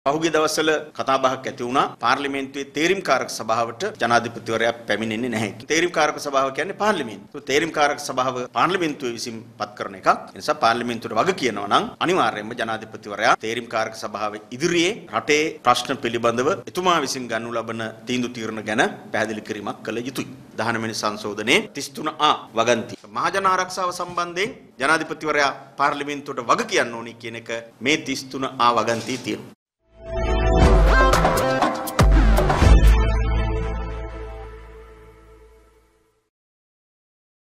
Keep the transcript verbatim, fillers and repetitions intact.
පහුගිය දවස්වල කතා බහක් ඇති වුණා පාර්ලිමේන්තුවේ තේරීම්කාරක සභාවට ජනාධිපතිවරයා පැමිණෙන්නේ නැහැ. තේරීම්කාරක සභාව කියන්නේ පාර්ලිමේන්තුව. තේරීම්කාරක සභාව පාර්ලිමේන්තුවේ විසින් පත් කරන එකක්. ඒ නිසා පාර්ලිමේන්තුවට වග කියනවා නම් අනිවාර්යයෙන්ම ජනාධිපතිවරයා තේරීම්කාරක සභාව ඉදිරියේ රටේ ප්‍රශ්න පිළිබඳව එතුමා විසින් ගන්නු ලබන තීන්දුව තීරණ ගැන පැහැදිලි කිරීමක් කළ යුතුයි. දහනව වෙනි සංශෝධනයේ තිස් තුන අ වගන්ති. මහජන ආරක්ෂාව සම්බන්ධයෙන් ජනාධිපතිවරයා පාර්ලිමේන්තුවට වග කියන්න ඕනි කියන එක මේ තිස් තුන අ වගන්තියේ තියෙනවා.